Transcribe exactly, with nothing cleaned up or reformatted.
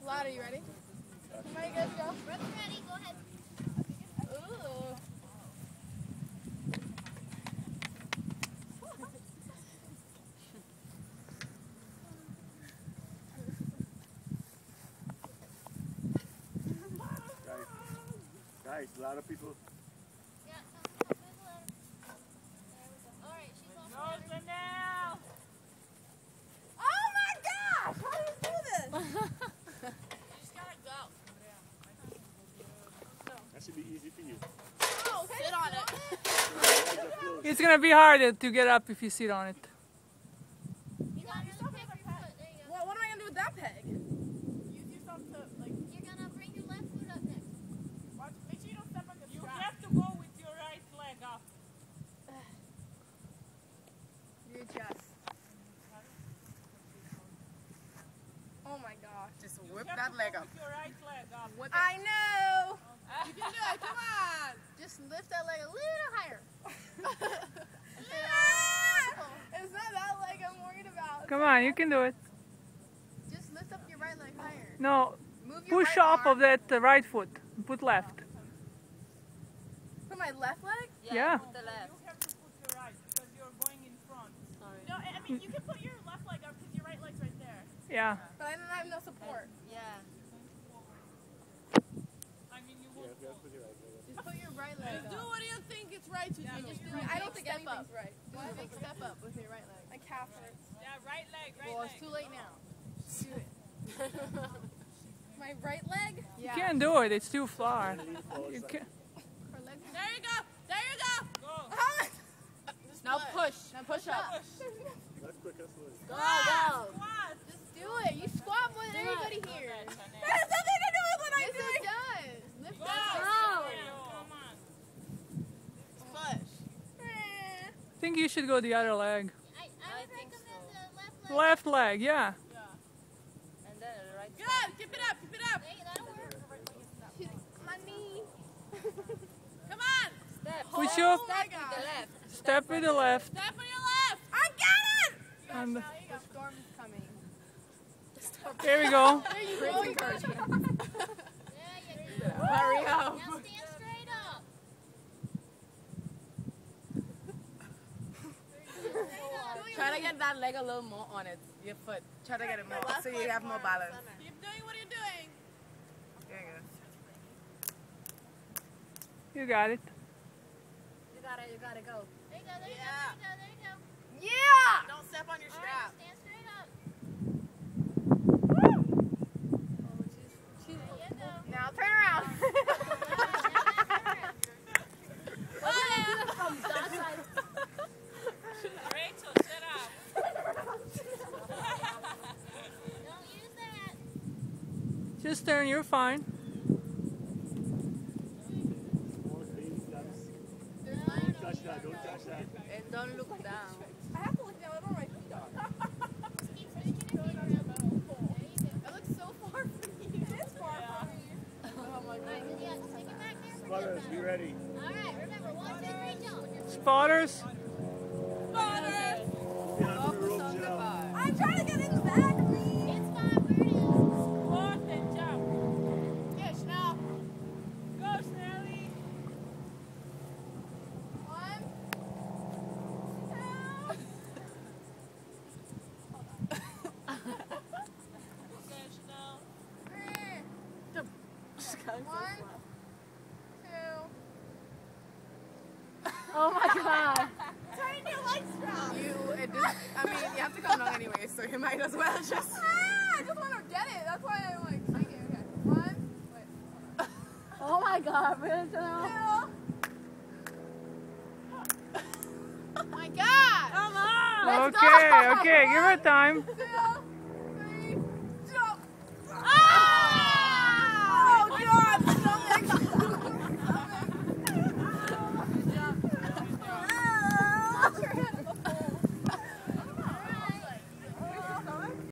Lottie, are you ready? Ready, guys, go. Brooke's ready, go ahead. Ooh. Guys, a lot of people. Yeah, come, come through the ladder. There we go. Alright, she's off the ladder. now! Oh my gosh! How do you do this? You just gotta go. That should be easy for you. Oh, sit on it. It's gonna be harder to get up if you sit on it. You got another peg for your foot. There you go. What, what am I gonna do with that peg? Use yourself to, like, You're gonna bring your left foot up next. watch, make sure you don't step on the you strap. You have to go with your right leg up. Readjust. Oh my gosh. Just You whip have that to leg go up. with your right leg up. Whip I know. You can do it, come on! Just lift that leg a little higher. It's not that leg I'm worried about. Come on, you can do it. Just lift up your right leg higher. No, Move your push right off arm. of that uh, right foot. Put left. For my left leg? Yeah. No, you have to put your right because you're going in front. Sorry. No, I I mean, you can put your left leg up because your right leg's right there. Yeah. But I don't have no support. Yeah. I mean, you Yeah, won't you have to put your right leg up. Just put your right leg do up. what you think it's right to I do. just do I don't think anything's right. Do a big step up with your right leg. My calf hurts. Yeah, right leg, right Well, leg. it's too late now. Do it. My right leg? You can't do it. It's too far. And lean forward You side. can't. Her leg? There you go! There you go! Go! Now push. Now push up. That's quick, that's slow. Go, Squat! Squat! Just do it. You squat more than everybody here. That has nothing to do with what Yes, it does. Lift Go! that Come up. on! Push. I think you should go the other leg. I, I would recommend the left leg. Left leg, yeah. And then right. Good! Keep it up! Keep it up! Hey, that'll work. My knee. Come on! Step. Push up. Oh my gosh. The left. Step with the left. Step on your left! I got it! And The storm is coming. there we go. There you go. encouragement. Yeah, you go. Hurry up. Now stand straight up. Try to get that leg a little more on it. Your foot. Try to get it more so you have more balance. Keep doing what you're doing. There you go. You got it. You gotta, you gotta go. There you go, there you Yeah. go, there you go, there you go. Yeah! Don't step on your All right, strap. stand straight up. Oh, she's, she's There you go. Now turn around. Rachel, sit up. Don't use that. Just turn, you're fine. More baby steps. No, Don't no, touch that, don't touch that. and don't look down. I have to look down. I don't know where my feet are. just keep switching your feet around. There you go. It looks so far from you. It is far from me. Oh my All right, yeah, just take it back there. for Spotters, good be time. ready. All right, remember, one, two, three, jump. Spotters. Behind the rope, Janelle. I'm trying to get in the back. It's fine, where it is. Squat and jump. Yeah, Chanel. Go, Snelly. One. Okay, Chanel. Two. One. Two. Oh my god. Turn your legs strong. You, it just, I mean, you have to come down anyway, so you might as well just. Ah, I just want to get it. That's why I'm like shaking. Okay. One. Wait. Oh my god, man. Two. My God. Come on! Okay, okay, give her time. Two.